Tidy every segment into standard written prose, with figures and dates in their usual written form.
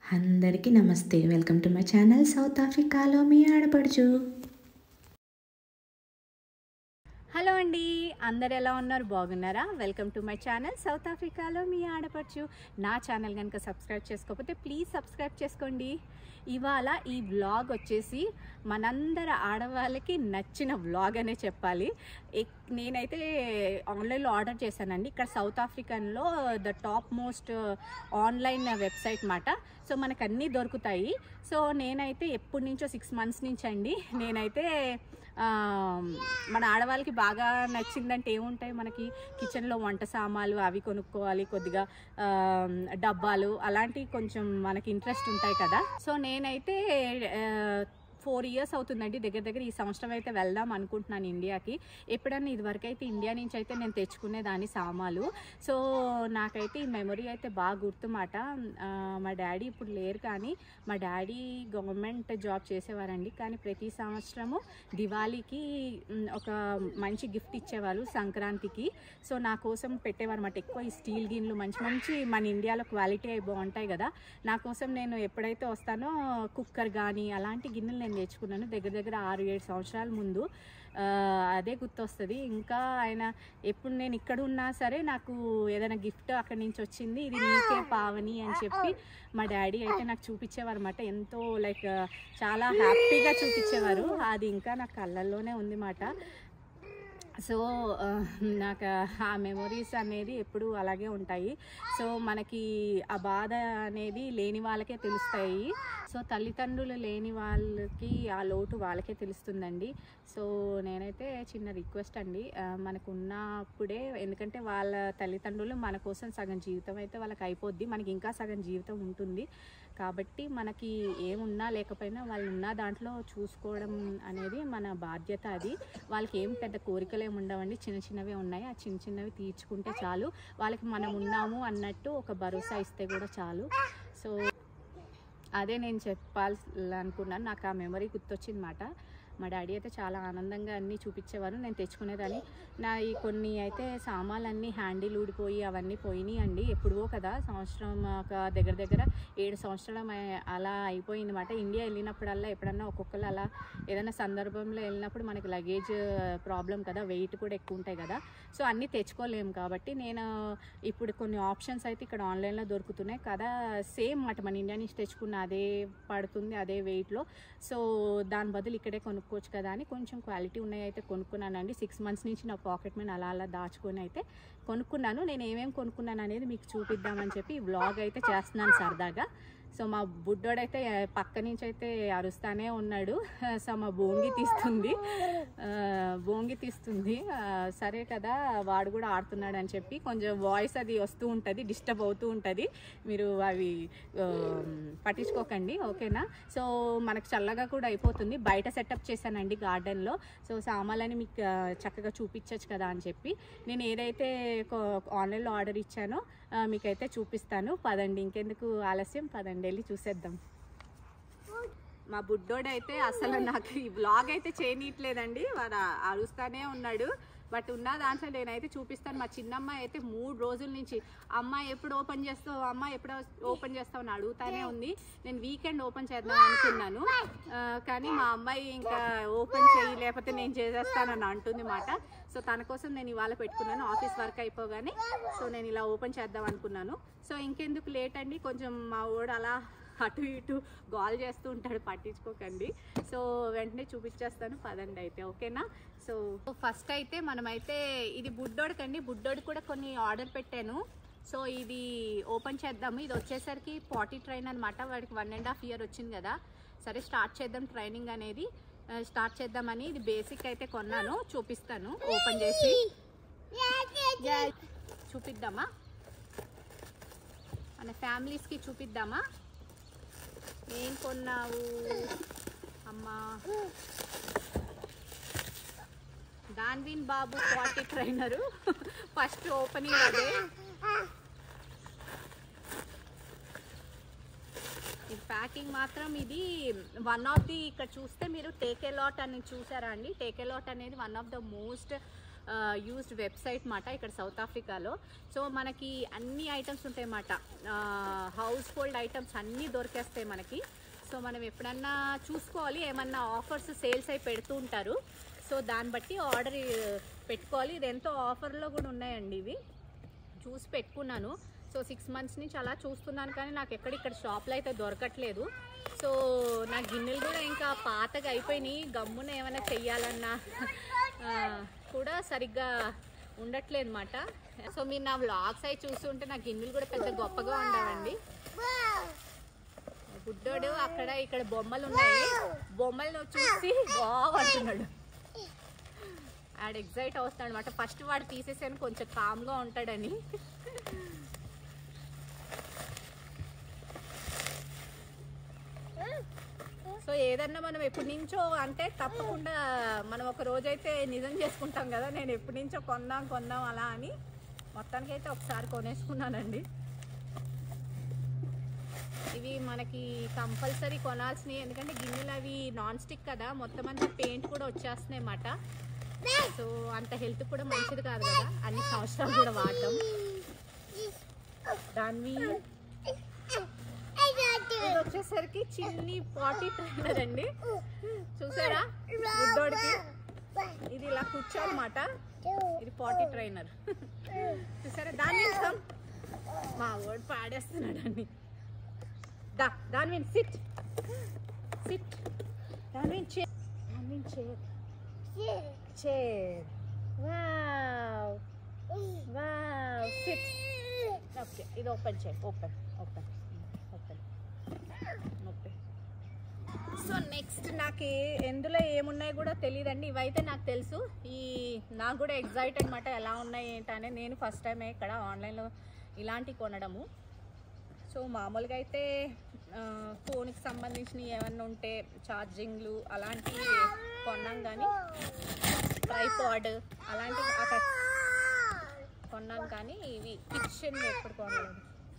అందరికీ నమస్తే. Welcome to my channel south ఆఫ్రికాలో మీ ఆడపడుచు. హలో అండి, అందరు ఎలా ఉన్నారు? బాగున్నారా? Welcome to my channel south ఆఫ్రికాలో మీ ఆడపడుచు. నా ఛానల్ కనుక సబ్స్క్రైబ్ చేసుకోకపోతే ప్లీజ్ సబ్స్క్రైబ్ చేసుకోండి. ఇవాళ ఈ వ్లాగ్ వచ్చేసి మనందరి ఆడవాళ్ళకి నచ్చిన వ్లాగ్ అనే చెప్పాలి. నేనైతే ఆన్లైన్లో ఆర్డర్ చేశానండి. ఇక్కడ సౌత్ ఆఫ్రికన్లో the top most online website మాట. సో మనకు అన్నీ దొరుకుతాయి. సో నేనైతే ఎప్పటి నుంచో 6 months నుంచి అండి నేనైతే మన ఆడవాళ్ళకి బాగా నచ్చిందంటే ఏముంటాయి, మనకి కిచెన్లో వంట సామాన్లు అవి కొనుక్కోవాలి, కొద్దిగా డబ్బాలు అలాంటివి కొంచెం మనకి ఇంట్రెస్ట్ ఉంటాయి కదా. సో నేనైతే 4 years అవుతుందండి దగ్గర ఈ సంవత్సరం అయితే వెళ్దాం అనుకుంటున్నాను ఇండియాకి. ఎప్పుడన్నా ఇదివరకు అయితే ఇండియా నుంచి అయితే నేను తెచ్చుకునేదాన్ని సామాన్లు. సో నాకైతే ఈ మెమొరీ అయితే బాగా గుర్తుమాట. మా డాడీ ఇప్పుడు లేరు, కానీ మా డాడీ గవర్నమెంట్ జాబ్ చేసేవారండి. కానీ ప్రతి సంవత్సరము దివాళీకి ఒక మంచి గిఫ్ట్ ఇచ్చేవాళ్ళు, సంక్రాంతికి. సో నా కోసం పెట్టేవారు అన్నమాట. ఎక్కువ ఈ స్టీల్ గిన్నెలు మంచి మన ఇండియాలో క్వాలిటీ అవి బాగుంటాయి కదా. నా కోసం నేను ఎప్పుడైతే వస్తానో కుక్కర్ కానీ అలాంటి గిన్నెలు నేను తెచ్చుకున్నాను దగ్గర 6-7 సంవత్సరాల ముందు. అదే గుర్తొస్తుంది. ఇంకా ఆయన ఎప్పుడు నేను ఇక్కడ ఉన్నా సరే నాకు ఏదైనా గిఫ్ట్ అక్కడి నుంచి వచ్చింది, ఇది నీకే పావని అని చెప్పి మా డాడీ అయితే నాకు చూపించేవారు అన్నమాట. ఎంతో లైక్ చాలా హ్యాపీగా చూపించేవారు. అది ఇంకా నా కళ్ళల్లోనే ఉంది మాట. సో నాకు ఆ మెమొరీస్ అనేది ఎప్పుడు అలాగే ఉంటాయి. సో మనకి ఆ బాధ అనేది లేని వాళ్ళకే తెలుస్తాయి. సో తల్లిదండ్రులు లేని వాళ్ళకి ఆ లోటు వాళ్ళకే తెలుస్తుందండి. సో నేనైతే చిన్న రిక్వెస్ట్ అండి, మనకు ఉన్నప్పుడే, ఎందుకంటే వాళ్ళ తల్లిదండ్రులు మన కోసం సగం జీవితం అయితే వాళ్ళకి అయిపోద్ది, మనకి ఇంకా సగం జీవితం ఉంటుంది. కాబట్టి మనకి ఏమున్నా లేకపోయినా వాళ్ళు ఉన్న దాంట్లో చూసుకోవడం అనేది మన బాధ్యత. అది వాళ్ళకి ఏం పెద్ద కోరికలు ఏమి ఉండవండి, చిన్నవే ఉన్నాయి. ఆ చిన్నవి తీర్చుకుంటే చాలు. వాళ్ళకి మనం ఉన్నాము అన్నట్టు ఒక భరోసా ఇస్తే కూడా చాలు. సో అదే నేను చెప్పాలనుకున్నాను. నాకు ఆ మెమరీ గుర్తొచ్చింది మాట. మా డాడీ అయితే చాలా ఆనందంగా అన్నీ చూపించేవారు, నేను తెచ్చుకునేదాన్ని. నా ఈ కొన్ని అయితే సామాన్లన్నీ హ్యాండిల్ ఊడిపోయి అవన్నీ పోయినాయి అండి. ఎప్పుడో కదా, సంవత్సరం ఒక దగ్గర 7 సంవత్సరాలు అలా అయిపోయింది అన్నమాట. ఇండియా వెళ్ళినప్పుడల్లా ఎప్పుడన్నా ఒక్కొక్కరు అలా ఏదైనా సందర్భంలో వెళ్ళినప్పుడు మనకి లగేజ్ ప్రాబ్లం కదా, వెయిట్ కూడా ఎక్కువ ఉంటాయి కదా. సో అన్నీ తెచ్చుకోలేము కాబట్టి నేను ఇప్పుడు కొన్ని ఆప్షన్స్ అయితే ఇక్కడ ఆన్లైన్లో దొరుకుతున్నాయి కదా, సేమ్ మాట మన ఇండియా నుంచి తెచ్చుకున్న అదే పడుతుంది, అదే వెయిట్లో. సో దాని బదులు ఇక్కడే కొనుక్కోవచ్చు కదా అని కొంచెం క్వాలిటీ ఉన్నాయి అయితే కొనుక్కున్నానండి. 6 months నుంచి నా పాకెట్ మనీ అలా దాచుకొని అయితే కొనుక్కున్నాను. నేను ఏమేమి కొనుక్కున్నాను అనేది మీకు చూపిద్దామని చెప్పి ఈ వ్లాగ్ అయితే చేస్తున్నాను సరదాగా. సో మా బుడ్డోడైతే పక్క నుంచి అయితే అరుస్తానే ఉన్నాడు. సో మా బోంగి తీస్తుంది. సరే కదా, వాడు కూడా ఆడుతున్నాడు అని చెప్పి కొంచెం వాయిస్ అది వస్తూ ఉంటుంది, డిస్టర్బ్ అవుతూ ఉంటుంది. మీరు అవి పట్టించుకోకండి, ఓకేనా. సో మనకు చల్లగా కూడా అయిపోతుంది. బయట సెటప్ చేశానండి గార్డెన్లో. సో సామాన్లని మీకు చక్కగా చూపించచ్చు కదా అని చెప్పి నేను ఏదైతే ఆన్లైన్లో ఆర్డర్ ఇచ్చానో మీకైతే చూపిస్తాను. పదండి, ఇంకెందుకు ఆలస్యం, పదండి వెళ్ళి చూసేద్దాం. మా బుడ్డోడైతే అసలు నాకు ఈ బ్లాగ్ అయితే చేయనీయట్లేదండి, వాడు అరుస్తానే ఉన్నాడు. బట్ ఉన్న దాంట్లో నేనైతే చూపిస్తాను. మా చిన్నమ్మాయి అయితే 3 రోజుల నుంచి అమ్మ ఎప్పుడు ఓపెన్ చేస్తావు అని అడుగుతానే ఉంది. నేను వీకెండ్ ఓపెన్ చేద్దాం అనుకున్నాను, కానీ మా అమ్మాయి ఇంకా ఓపెన్ చేయి లేకపోతే నేను చేసేస్తానని అంటుంది మాట. సో తన కోసం నేను ఇవాళ పెట్టుకున్నాను, ఆఫీస్ వర్క్ అయిపోగానే. సో నేను ఇలా ఓపెన్ చేద్దాం అనుకున్నాను. సో ఇంకెందుకు లేట్ అండి, కొంచెం మా వాడు అలా అటు ఇటు గోల్ చేస్తూ ఉంటాడు, పట్టించుకోకండి. సో వెంటనే చూపించేస్తాను, పదండి అయితే, ఓకేనా. సో ఫస్ట్ అయితే మనమైతే ఇది బుడ్డోడికండి, బుడ్డోడి కూడా కొన్ని ఆర్డర్ పెట్టాను. సో ఇది ఓపెన్ చేద్దాము. ఇది వచ్చేసరికి పాటీ ట్రైన్ అనమాట. వాడికి 1.5 year వచ్చింది కదా. సరే స్టార్ట్ చేద్దాం, ట్రైనింగ్ అనేది స్టార్ట్ చేద్దామని ఇది బేసిక్ అయితే కొన్నాను, చూపిస్తాను. ఓపెన్ చేసి చూపిద్దామా, మన ఫ్యామిలీస్కి చూపిద్దామా. ఏం కొన్నావు అమ్మా? దాన్విన్ బాబు పాటీ ట్రైనరు ఫస్ట్ ఓపెనింగ్ అదే. ఈ ప్యాకింగ్ మాత్రం ఇది వన్ ఆఫ్ ది, ఇక్కడ చూస్తే మీరు టేక్ ఏ లాట్ అని చూసారా అండి. టేక్ ఏ లాట్ అనేది one of the most used website మాట ఇక్కడ సౌత్ ఆఫ్రికాలో. సో మనకి అన్ని ఐటమ్స్ ఉంటాయి అన్నమాట, హౌస్ హోల్డ్ ఐటమ్స్ అన్నీ దొరికేస్తాయి మనకి. సో మనం ఎప్పుడన్నా చూసుకోవాలి, ఏమన్నా ఆఫర్స్ సేల్స్ అయి పెడుతూ ఉంటారు. సో దాన్ని బట్టి ఆర్డర్ పెట్టుకోవాలి. ఇది ఎంతో ఆఫర్లో కూడా ఉన్నాయండి, ఇవి చూసి పెట్టుకున్నాను. సో 6 months నుంచి అలా చూస్తున్నాను, కానీ నాకు ఇక్కడ షాప్లో అయితే దొరకట్లేదు. సో నా గిన్నెలు కూడా ఇంకా పాతగా అయిపోయినాయి, గమ్మున ఏమైనా చెయ్యాలన్నా కూడా సరిగ్గా ఉండట్లేదు అన్నమాట. సో మీరు నా వ్లాగ్స్ అవి చూస్తుంటే నా గిన్నెలు కూడా పెద్ద గొప్పగా ఉండవండి. గుడ్డోడు అక్కడ ఇక్కడ బొమ్మలు ఉన్నాయి, బొమ్మలను చూసి వావ్ అంటున్నాడు. ఆడు ఎగ్జైట్ అవుతాడు అనమాట. ఫస్ట్ వాడు తీసేసాను కొంచెం కామ్గా ఉంటాడని. సో ఏదన్నా మనం ఎప్పటి నుంచో అంటే తప్పకుండా మనం ఒక రోజైతే నిజం చేసుకుంటాం కదా. నేను ఎప్పటి నుంచో కొందాం అలా అని మొత్తానికైతే ఒకసారి కొనేసుకున్నానండి. ఇవి మనకి కంపల్సరీ కొనాల్సినవి, ఎందుకంటే గిన్నెలు అవి నాన్ స్టిక్ కదా, మొత్తం అంతా పెయింట్ కూడా వచ్చేస్తున్నాయి అన్నమాట. సో అంత హెల్త్ కూడా మంచిది కాదు కదా అన్ని సంవత్సరాలు కూడా వాడటం. దాన్ని ఇది వచ్చేసరికి చిన్ని పాటీ ట్రైనర్ అండి, చూసారా బుడ్డోడికి ఇది ఇలా కూర్చోనమాట. ఇది పాటీ ట్రైనర్ చూసారా. దాని ఇస్తాం మా వాడు పాడేస్తున్నాడు అండి. దాని మీద సిట్ దాని మీద చైర్ వావ్ సిట్. ఓకే ఇది ఓపెన్ చేయి, ఓపెన్. సో నెక్స్ట్ నాకు ఎందులో ఏమున్నాయి కూడా తెలియదండి, ఇవైతే నాకు తెలుసు. నాకు కూడా ఎగ్జైట్ అనమాట ఎలా ఉన్నాయి ఏంటనే. నేను ఫస్ట్ టైమే ఇక్కడ ఆన్లైన్లో ఇలాంటివి కొనడము. సో మామూలుగా అయితే ఫోన్కి సంబంధించినవి ఏమన్నా ఉంటే ఛార్జింగ్లు అలాంటివి కొన్నాం, కానీ ట్రైపాడ్ అలాంటివి అక్కడ కొన్నాను, కానీ ఇవి కిచెన్ ఎప్పుడు కొనలేదు.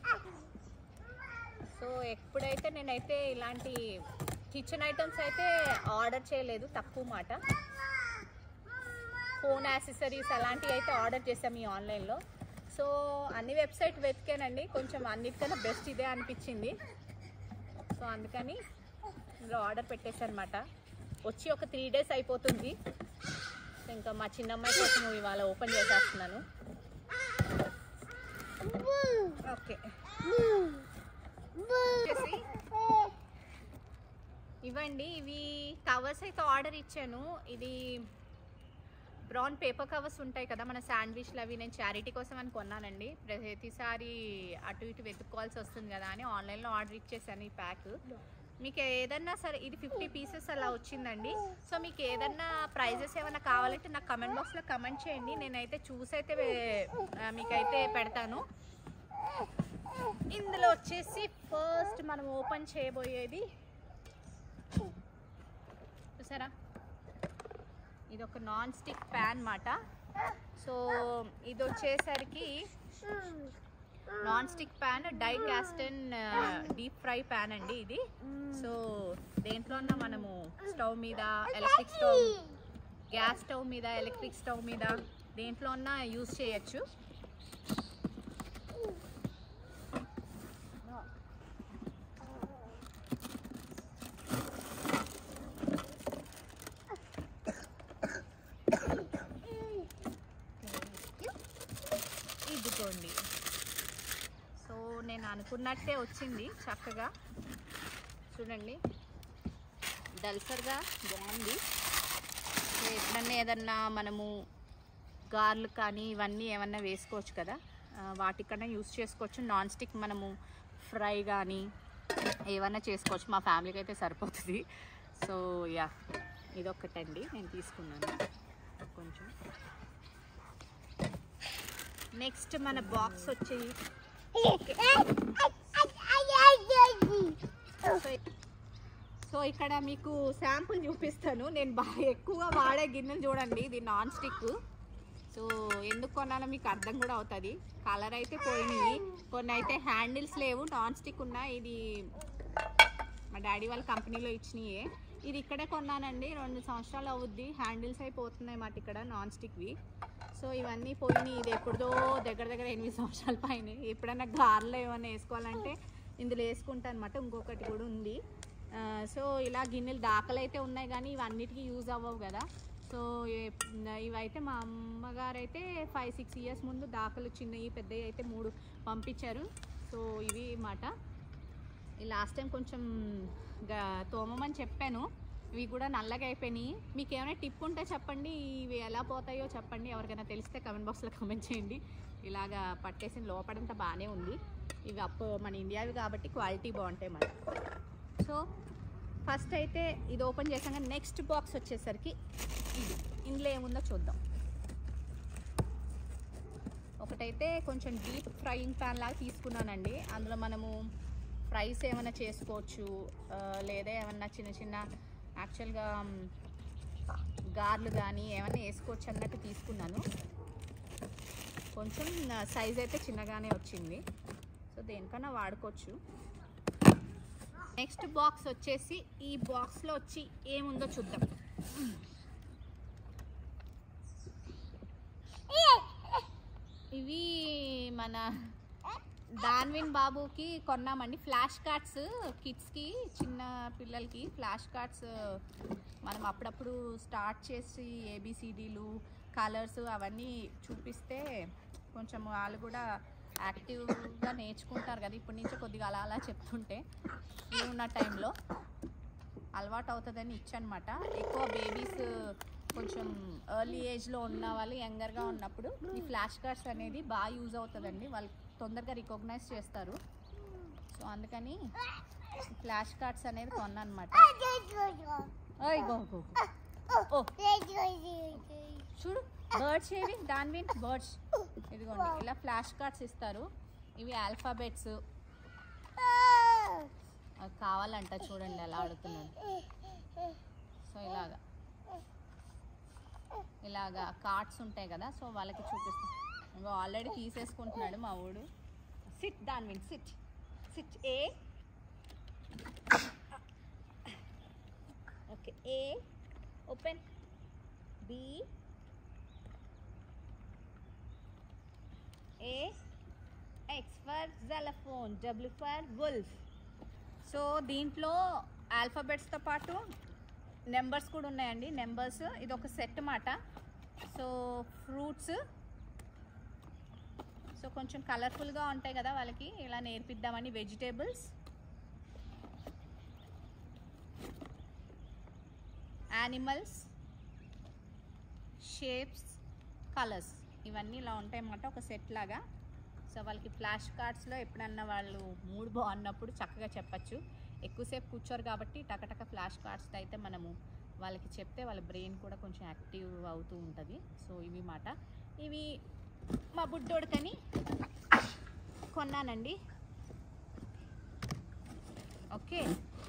సో ఎప్పుడైతే నేనైతే ఇలాంటి కిచెన్ ఐటమ్స్ అయితే ఆర్డర్ చేయలేదు, తక్కువ మాట. ఫోన్ యాక్సెసరీస్ అలాంటివి అయితే ఆర్డర్ చేసాము ఈ ఆన్లైన్లో. సో అన్ని వెబ్సైట్ వెతికానండి, కొంచెం అన్నిటికన్నా బెస్ట్ ఇదే అనిపించింది. సో అందుకని ఇందులో ఆర్డర్ పెట్టేసాను అనమాట. వచ్చి ఒక 3 days అయిపోతుంది. ఇంకా మా చిన్నమ్మాయి కోసం ఇవాళ ఓపెన్ చేసేస్తున్నాను. ఓకే ఇవ్వండి, ఇవి కవర్స్ అయితే ఆర్డర్ ఇచ్చాను. ఇది బ్రౌన్ పేపర్ కవర్స్ ఉంటాయి కదా మన శాండ్విచ్లు, అవి నేను చారిటీ కోసం అని కొన్నానండి. ప్రతిసారి అటు ఇటు వెతుక్కోవాల్సి వస్తుంది కదా అని ఆన్లైన్లో ఆర్డర్ ఇచ్చేసాను ఈ ప్యాక్. మీకు ఏదన్నా సరే ఇది 50 pieces అలా వచ్చిందండి. సో మీకు ఏదన్నా ప్రైజెస్ ఏమైనా కావాలంటే నాకు కమెంట్ బాక్స్లో కమెంట్ చేయండి, నేనైతే చూసైతే మీకైతే పెడతాను. ఇందులో వచ్చేసి ఫస్ట్ మనం ఓపెన్ చేయబోయేది చూసారా, ఇది ఒక నాన్ స్టిక్ ప్యాన్ మాట. సో ఇది వచ్చేసరికి non stick pan, die cast deep fry pan అండి ఇది. సో దేంట్లో మనము స్టవ్ మీద, ఎలక్ట్రిక్ స్టవ్, గ్యాస్ స్టవ్ మీద, ఎలక్ట్రిక్ స్టవ్ మీద దేంట్లో యూజ్ చేయొచ్చు. ఇదిగోండి, సో నేను అనుకున్నట్టే వచ్చింది చక్కగా, చూడండి దల్సర్గా బాగుంది. సో ఎప్పుడన్నా ఏదన్నా మనము గార్లు కానీ ఇవన్నీ ఏమన్నా వేసుకోవచ్చు కదా, వాటికన్నా యూస్ చేసుకోవచ్చు. నాన్ స్టిక్ మనము ఫ్రై కానీ ఏమన్నా చేసుకోవచ్చు, మా ఫ్యామిలీకి అయితే సరిపోతుంది. సో యా ఇదొక్కటండి నేను తీసుకున్నాను కొంచెం. నెక్స్ట్ మన బాక్స్ వచ్చి సో ఇక్కడ మీకు శాంపుల్ చూపిస్తాను. నేను బాగా ఎక్కువగా వాడే గిన్నెలు చూడండి, ఇది నాన్ స్టిక్. సో ఎందుకు కొనాలో మీకు అర్థం కూడా అవుతుంది. కలర్ అయితే పోయినాయి, కొన్ని అయితే హ్యాండిల్స్ లేవు, నాన్ స్టిక్ ఉన్నాయి. ఇది మా డాడీ వాళ్ళ కంపెనీలో ఇచ్చినాయే. ఇది ఇక్కడే కొన్నానండి, 2 సంవత్సరాలు అవుద్ది. హ్యాండిల్స్ అయిపోతున్నాయి మాట ఇక్కడ నాన్ స్టిక్వి. సో ఇవన్నీ పోయినాయి. ఇది ఎప్పుడుదో దగ్గర 8 సంవత్సరాల పైన. ఎప్పుడైనా గారెలో ఏమైనా వేసుకోవాలంటే ఇందులో వేసుకుంటా అనమాట. ఇంకొకటి కూడా ఉంది. సో ఇలా గిన్నెలు దాకలు అయితే ఉన్నాయి కానీ ఇవన్నిటికీ యూజ్ అవ్వవు కదా. సో ఇవైతే మా అమ్మగారు అయితే 5-6 ఇయర్స్ ముందు దాకలు చిన్నవి పెద్దవి అయితే 3 పంపించారు. సో ఇవి మాట. ఈ లాస్ట్ టైం కొంచెం తోమమని చెప్పాను. ఇవి కూడా నల్లగా అయిపోయినాయి. మీకు ఏమైనా టిప్ ఉంటే చెప్పండి, ఇవి ఎలా పోతాయో చెప్పండి. ఎవరికైనా తెలిస్తే కమెంట్ బాక్స్లో కమెంట్ చేయండి. ఇలాగా పట్టేసిన లోపడంతా బాగానే ఉంది. ఇవి మన ఇండియావి కాబట్టి క్వాలిటీ బాగుంటాయి మన. సో ఫస్ట్ అయితే ఇది ఓపెన్ చేసాక నెక్స్ట్ బాక్స్ వచ్చేసరికి ఇందులో ఏముందో చూద్దాం. ఒకటైతే కొంచెం డీప్ ఫ్రైయింగ్ ప్యాన్ లాగా తీసుకున్నానండి. అందులో మనము ఫ్రైస్ ఏమైనా చేసుకోవచ్చు, లేదా ఏమన్నా చిన్న యాక్చువల్గా గార్లు కానీ ఏమన్నా వేసుకోవచ్చు అన్నట్టు తీసుకున్నాను. కొంచెం సైజ్ అయితే చిన్నగానే వచ్చింది. సో దేనికన్నా వాడుకోవచ్చు. నెక్స్ట్ బాక్స్ వచ్చేసి ఈ బాక్స్లో వచ్చి ఏముందో చూద్దాం. ఇవి మన దాన్విన్ బాబుకి కొన్నామండి. ఫ్లాష్ కార్డ్స్ కిడ్స్కి, చిన్న పిల్లలకి ఫ్లాష్ కార్డ్స్ మనం అప్పుడప్పుడు స్టార్ట్ చేసి ABCDలు కలర్స్ అవన్నీ చూపిస్తే కొంచెం వాళ్ళు కూడా యాక్టివ్గా నేర్చుకుంటారు కదా. ఇప్పటి నుంచి కొద్దిగా అలా చెప్తుంటే ఫ్రీ ఉన్న టైంలో అలవాటు అవుతుందని ఇచ్చనమాట. ఎక్కువ బేబీస్ కొంచెం ఎర్లీ ఏజ్లో ఉన్న వాళ్ళు యంగర్గా ఉన్నప్పుడు ఈ ఫ్లాష్ కార్డ్స్ అనేది బాగా యూజ్ అవుతుందండి. వాళ్ళు తొందరగా రికగ్నైజ్ చేస్తారు. సో అందుకని ఫ్లాష్ కార్డ్స్ అనేది కొన్నాను అనమాట. ఓ చూడు బర్డ్స్ ఏవి దాన్విన్ బర్డ్స్. ఇదిగోండి ఇలా ఫ్లాష్ కార్డ్స్ ఇస్తారు. ఇవి ఆల్ఫాబెట్స్ కావాలంట. చూడండి ఎలా ఆడుతున్నాడు. సో ఇలాగా కార్డ్స్ ఉంటాయి కదా. సో వాళ్ళకి చూపిస్తాను. ఇంకో ఆల్రెడీ తీసేసుకుంటున్నాడు మా ఊడు. Sit Danvin sit A. Okay A open. B A, X for xylophone, W for wolf. So దీంట్లో ఆల్ఫాబెట్స్తో పాటు నెంబర్స్ కూడా ఉన్నాయండి. నెంబర్స్ ఇది ఒక సెట్ మాట. సో ఫ్రూట్స్ సో కొంచెం కలర్ఫుల్గా ఉంటాయి కదా వాళ్ళకి, ఇలా నేర్పిద్దామని. వెజిటేబుల్స్, యానిమల్స్, షేప్స్, కలర్స్ ఇవన్నీ ఇలా ఉంటాయి అన్నమాట ఒక సెట్ లాగా. సో వాళ్ళకి ఫ్లాష్ కార్డ్స్లో ఎప్పుడన్నా వాళ్ళు మూడ్ బాగున్నప్పుడు చక్కగా చెప్పచ్చు. ఎక్కువసేపు కూర్చోరు కాబట్టి టకటక ఫ్లాష్ కార్డ్స్ అయితే మనము వాళ్ళకి చెప్తే వాళ్ళ బ్రెయిన్ కూడా కొంచెం యాక్టివ్ అవుతూ ఉంటుంది. సో ఇవి మాట. ఇవి మా బుడ్డోడికని కొన్నానండి. ఓకే.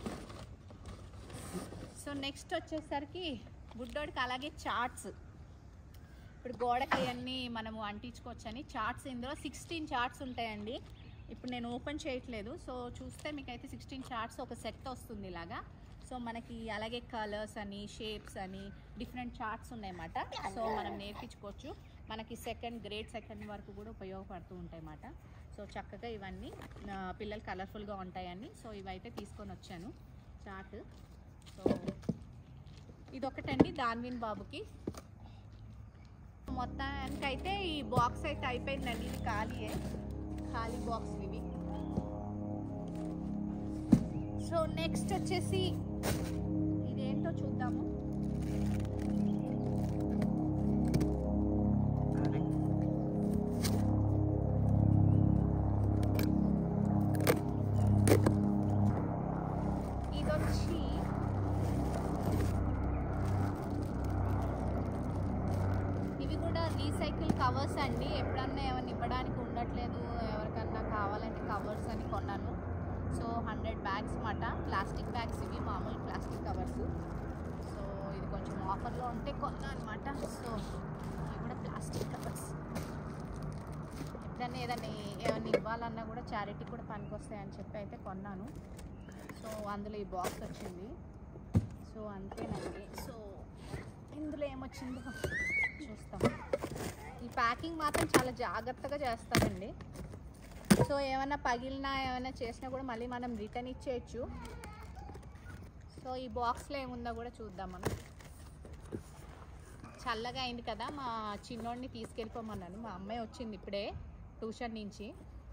సో నెక్స్ట్ వచ్చేసరికి బుడ్డోడికి అలాగే చార్ట్స్. ఇప్పుడు గోడకి అన్నీ మనము అంటించుకోవచ్చని చార్ట్స్. ఇందులో 16 చార్ట్స్ ఉంటాయండి. ఇప్పుడు నేను ఓపెన్ చేయట్లేదు. సో చూస్తే మీకైతే 16 చార్ట్స్ ఒక సెట్ వస్తుంది ఇలాగా. సో మనకి అలాగే కలర్స్ అని, షేప్స్ అని డిఫరెంట్ చార్ట్స్ ఉన్నాయన్నమాట. సో మనం నేర్పించుకోవచ్చు. మనకి గ్రేడ్ సెకండ్ వరకు కూడా ఉపయోగపడుతూ ఉంటాయి అన్నమాట. సో చక్కగా ఇవన్నీ పిల్లలు కలర్ఫుల్గా ఉంటాయని సో ఇవైతే తీసుకొని వచ్చాను చార్ట్. సో ఇదొకటండి దాన్విన్ బాబుకి. మొత్తానికైతే ఈ బాక్స్ అయితే అయిపోయిందండి. ఇది ఖాళీ బాక్స్ ఇవి. సో నెక్స్ట్ వచ్చేసి ఇదేంటో చూద్దాము. ఇదొచ్చి ఇవి కూడా రీసైకిల్ కవర్స్ అండి. ఎప్పుడన్నా ఏమైనా ఇవ్వడానికి ఉండట్లేదు, ఎవరికన్నా కావాలంటే కవర్స్ అని కొన్నాను. సో 100 బ్యాగ్స్ మాట. ప్లాస్టిక్ బ్యాగ్స్ ఇవి, మామూలు ప్లాస్టిక్ కవర్స్. సో ఇది కొంచెం ఆఫర్లో ఉంటే కొన్నా అనమాట. సో ఇవి కూడా ప్లాస్టిక్ కవర్స్. ఎప్పుడన్నా ఏమన్నా ఇవ్వాలన్నా కూడా చారిటీ కూడా పనికొస్తాయని చెప్పి అయితే కొన్నాను. సో అందులో ఈ బాక్స్ వచ్చింది. సో అంతేనండి. సో ఇందులో ఏమొచ్చిందో చూస్తాం. ఈ ప్యాకింగ్ మాత్రం చాలా జాగ్రత్తగా చేస్తారండి. సో ఏమైనా పగిలినా ఏమైనా చేసినా కూడా మళ్ళీ మనం రిటర్న్ ఇచ్చేయచ్చు. సో ఈ బాక్స్లో ఏముందో కూడా చూద్దాం మనం. చల్లగా అయింది కదా, మా చిన్నోడిని తీసుకెళ్ళిపోమన్నాను. మా అమ్మాయి వచ్చింది ఇప్పుడే ట్యూషన్ నుంచి.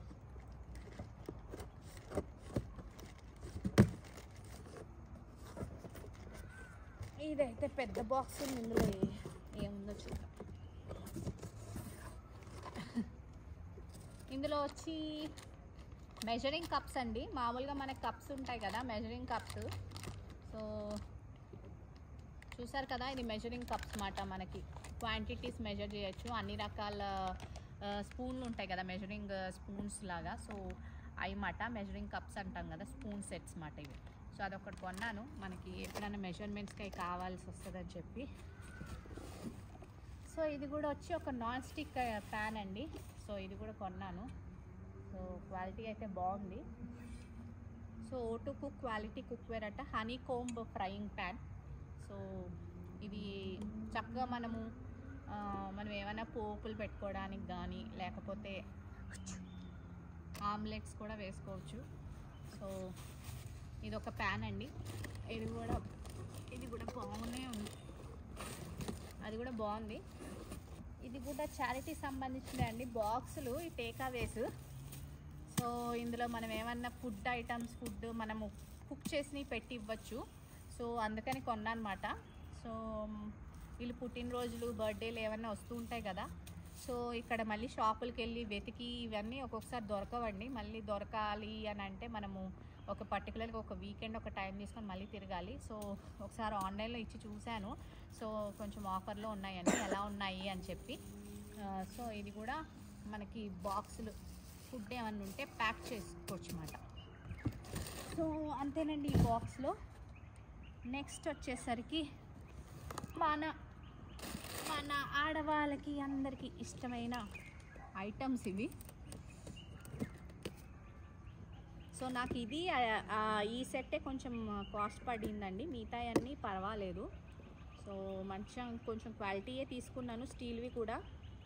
ఇదైతే పెద్ద బాక్స్, ఇందులో ఏముందో చూద్దాం. ఇందులో వచ్చి మెజరింగ్ కప్స్ అండి. మామూలుగా మనకి కప్స్ ఉంటాయి కదా, మెజరింగ్ కప్స్. సో చూసారు కదా, ఇది మెజరింగ్ కప్స్ మాట. మనకి క్వాంటిటీస్ మెజర్ చేయొచ్చు. అన్ని రకాల స్పూన్లు ఉంటాయి కదా, మెజరింగ్ స్పూన్స్ లాగా. సో అవి మాట మెజరింగ్ కప్స్ అంటాం కదా, స్పూన్ సెట్స్ మాట ఇవి. సో అదొకటి కొన్నాను, మనకి ఎప్పుడైనా మెజర్మెంట్స్కి అవి కావాల్సి వస్తుందని చెప్పి. సో ఇది కూడా వచ్చి ఒక నాన్ స్టిక్ ప్యాన్ అండి. సో ఇది కూడా కొన్నాను. సో క్వాలిటీ అయితే బాగుంది. సో ఓ2 కుక్ క్వాలిటీ కుక్వేర్ అట, honeycomb frying pan. So ఇది చక్కగా మనం ఏమైనా పోపులు పెట్టుకోవడానికి కానీ, లేకపోతే ఆమ్లెట్స్ కూడా వేసుకోవచ్చు. సో ఇది ఒక ప్యాన్ అండి. ఇది కూడా బాగానే ఉంది, అది కూడా బాగుంది. ఇది కూడా చారిటీ సంబంధించినవి అండి బాక్సులు, ఈ టేకావేస్. సో ఇందులో మనం ఏమన్నా ఫుడ్ ఐటమ్స్, ఫుడ్ మనము కుక్ చేసి పెట్టి ఇవ్వచ్చు. సో అందుకని కొన్నానమాట. సో వీళ్ళు పుట్టినరోజులు, బర్త్డేలు ఏమన్నా వస్తూ ఉంటాయి కదా. సో ఇక్కడ మళ్ళీ షాపులకి వెళ్ళి వెతికి ఇవన్నీ ఒక్కొక్కసారి దొరకవండి. మళ్ళీ దొరకాలి అని అంటే మనము ఒక పర్టికులర్గా ఒక వీకెండ్ ఒక టైం తీసుకొని మళ్ళీ తిరగాలి. సో ఒకసారి ఆన్లైన్లో ఇచ్చి చూశాను. సో కొంచెం ఆఫర్లో ఉన్నాయండి, ఎలా ఉన్నాయి అని చెప్పి. సో ఇది కూడా మనకి బాక్సులు ఫుడ్ ఏమన్నా ఉంటే ప్యాక్ చేసుకోవచ్చు అన్నమాట. సో అంతేనండి ఈ బాక్స్లో. నెక్స్ట్ వచ్చేసరికి మన ఆడవాళ్ళకి అందరికీ ఇష్టమైన ఐటమ్స్ ఇవి. సో నాకు ఇది ఈ సెట్టే కొంచెం కాస్ట్ పడిందండి, మిగతా అన్నీ పర్వాలేదు. సో మంచిగా కొంచెం క్వాలిటీయే తీసుకున్నాను, స్టీల్వి కూడా.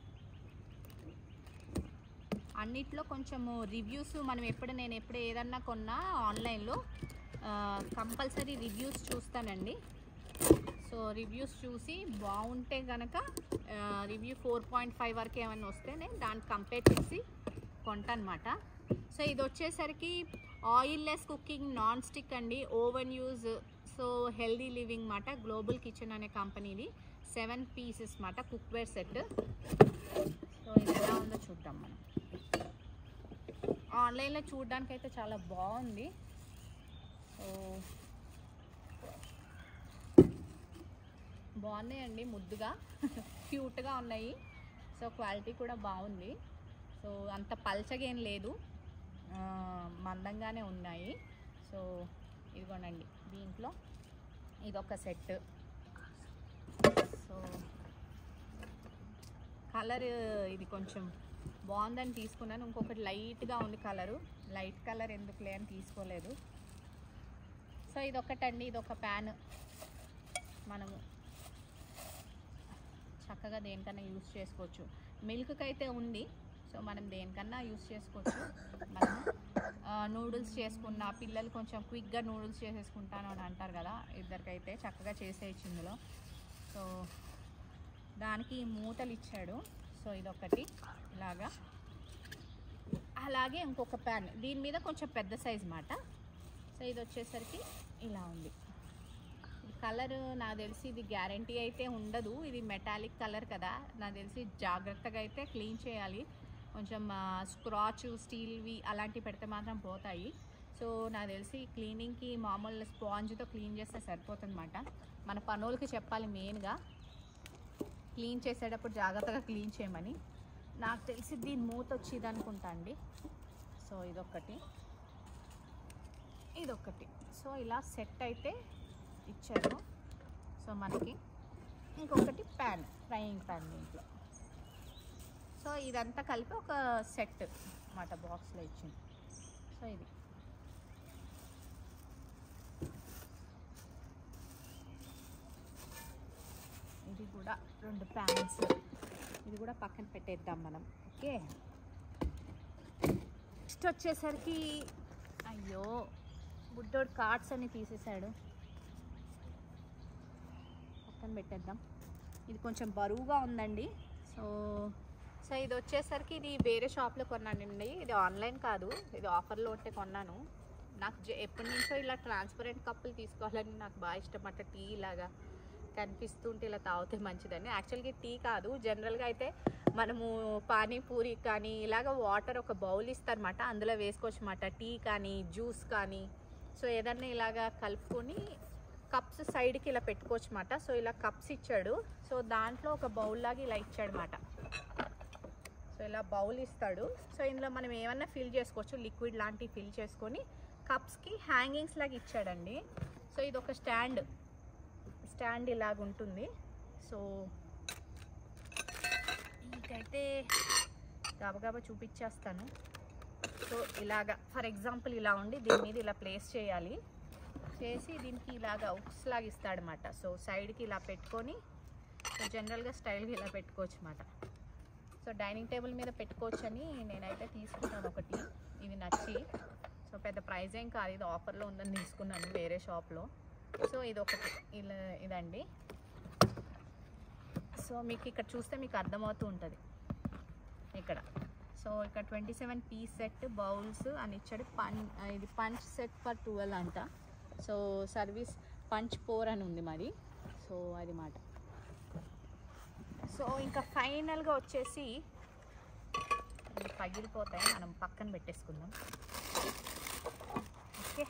అన్నిట్లో కొంచెము రివ్యూస్ నేను ఎప్పుడు ఏదన్నా కొన్నా ఆన్లైన్లో కంపల్సరీ రివ్యూస్ చూస్తానండి. సో రివ్యూస్ చూసి బాగుంటే కనుక రివ్యూ 4.5 వరకు ఏమైనా వస్తే నేను దాన్ని కంపేర్ చేసి కొంటానమాట. సో ఇది వచ్చేసరికి ఆయిల్లెస్ కుకింగ్ నాన్ స్టిక్ అండి, oven use. So healthy living మాట, గ్లోబల్ కిచెన్ అనే కంపెనీది. 7 పీసెస్ మాట కుక్వేర్ సెట్. సో ఇది ఎలా ఉందో చూద్దాం మనం. ఆన్లైన్లో చూడడానికి అయితే చాలా బాగుంది. సో బాగున్నాయండి, ముద్దుగా క్యూట్గా ఉన్నాయి. సో క్వాలిటీ కూడా బాగుంది. సో అంత పల్చగా ఏం లేదు, మందంగానే ఉన్నాయి. సో ఇదిగోనండి, దీంట్లో ఇదొక సెట్. సో కలర్ ఇది కొంచెం బాగుందని తీసుకున్నాను. ఇంకొకటి లైట్గా ఉంది కలరు, లైట్ కలర్ ఎందుకులే అని తీసుకోలేదు. సో ఇదొకటండి, ఇదొక ప్యాన్. మనము చక్కగా దేనికన్నా యూస్ చేసుకోవచ్చు. మిల్క్కి అయితే ఉంది, సో మనం దేనికన్నా యూస్ చేసుకోవచ్చు. మనం నూడిల్స్ చేసుకున్న పిల్లలు కొంచెం క్విక్గా నూడిల్స్ చేసేసుకుంటాను అని అంటారు కదా, ఇద్దరికైతే చక్కగా చేసేయచ్చు ఇందులో. సో దానికి మూతలు ఇచ్చాడు. సో ఇదొకటి ఇలాగా. అలాగే ఇంకొక ప్యాన్, దీని మీద కొంచెం పెద్ద సైజ్ మాట. సో ఇది వచ్చేసరికి ఇలా ఉంది. కలర్ నాకు తెలిసి ఇది గ్యారంటీ అయితే ఉండదు, ఇది మెటాలిక్ కలర్ కదా. నాకు తెలిసి జాగ్రత్తగా అయితే క్లీన్ చేయాలి. కొంచెం స్క్రాచ్, స్టీల్వి అలాంటివి పెడితే మాత్రం పోతాయి. సో నాకు తెలిసి క్లీనింగ్కి మామూలు స్పాంజ్తో క్లీన్ చేస్తే సరిపోతుందన్నమాట. మన పనులకి చెప్పాలి మెయిన్గా, క్లీన్ చేసేటప్పుడు జాగ్రత్తగా క్లీన్ చేయమని. నాకు తెలిసి దీని మూత వచ్చేది అనుకుంటా అండి. సో ఇదొకటి. సో ఇలా సెట్ అయితే ఇచ్చారు. సో మనకి ఇంకొకటి ప్యాన్, ఫ్రైయింగ్ ప్యాన్ దీంట్లో. సో ఇదంతా కలిపి ఒక సెట్ మాట బాక్స్లో ఇచ్చింది. సో ఇది కూడా 2 ప్యాన్స్. ఇది కూడా పక్కన పెట్టేద్దాం మనం. ఓకే, నెక్స్ట్ వచ్చేసరికి అయ్యో బుడ్డోడు కార్డ్స్ అన్ని తీసేసాడు, పక్కన పెట్టేద్దాం. ఇది కొంచెం బరువుగా ఉందండి. సో ఇది వచ్చేసరికి ఇది వేరే షాప్లో కొన్నానండి, ఇది ఆన్లైన్ కాదు, ఇది ఆఫర్లో ఉంటే కొన్నాను. నాకు ఎప్పటి నుంచో ఇలా ట్రాన్స్పరెంట్ కప్పులు తీసుకోవాలని నాకు బాగా ఇష్టం అట్లా, టీ లాగా కనిపిస్తుంటే ఇలా తాగితే మంచిదని. యాక్చువల్గా టీ కాదు, జనరల్గా అయితే మనము పానీపూరి కానీ ఇలాగ వాటర్ ఒక బౌల్ ఇస్తారన్నమాట, అందులో వేసుకోవచ్చు అన్నమాట, టీ కానీ జ్యూస్ కానీ. సో ఏదన్నా ఇలాగా కలుపుకొని కప్స్ సైడ్కి ఇలా పెట్టుకోవచ్చు అన్నమాట. సో ఇలా కప్స్ ఇచ్చాడు, సో దాంట్లో ఒక బౌల్ లాగా ఇలా ఇచ్చాడు అన్నమాట. సో ఇలా బౌల్ ఇస్తాడు, సో ఇందులో మనం ఏమన్నా ఫిల్ చేసుకోవచ్చు, లిక్విడ్ లాంటివి ఫిల్ చేసుకొని కప్స్కి హ్యాంగింగ్స్ లాగా ఇచ్చాడండి. సో ఇది ఒక స్టాండ్ ఇలాగ ఉంటుంది. సో ఇంకైతే గబగబా చూపించేస్తాను. సో ఇలాగా ఫర్ ఎగ్జాంపుల్ ఇలా ఉండి దీని మీద ఇలా ప్లేస్ చేయాలి, చేసి దీనికి ఇలాగా ఉక్స్ లాగా ఇస్తాడనమాట. సో సైడ్కి ఇలా పెట్టుకొని, సో జనరల్గా స్టైల్గా ఇలా పెట్టుకోవచ్చు అన్నమాట. సో డైనింగ్ టేబుల్ మీద పెట్టుకోవచ్చు అని నేనైతే తీసుకున్నాను ఒకటి, ఇది నచ్చి. సో పెద్ద ప్రైస్ ఏం కాదు, ఇది ఆఫర్లో ఉందని తీసుకున్నాను వేరే షాప్లో. సో ఇది ఒకటి ఇలా ఇదండి. సో మీకు ఇక్కడ చూస్తే మీకు అర్థమవుతూ ఉంటుంది ఇక్కడ. సో ఇక్కడ 27 పీస్ సెట్ బౌల్స్ అని ఇచ్చాడు. ఇది పంచ్ సెట్ ఫర్ 12 అంట. సో సర్వీస్ పంచ్ 4 అని ఉంది మరి. సో అది మాట. సో ఇంకా ఫైనల్గా వచ్చేసి ఇది పగిలిపోతాయి, మనం పక్కన పెట్టేసుకుందాం. ఓకే,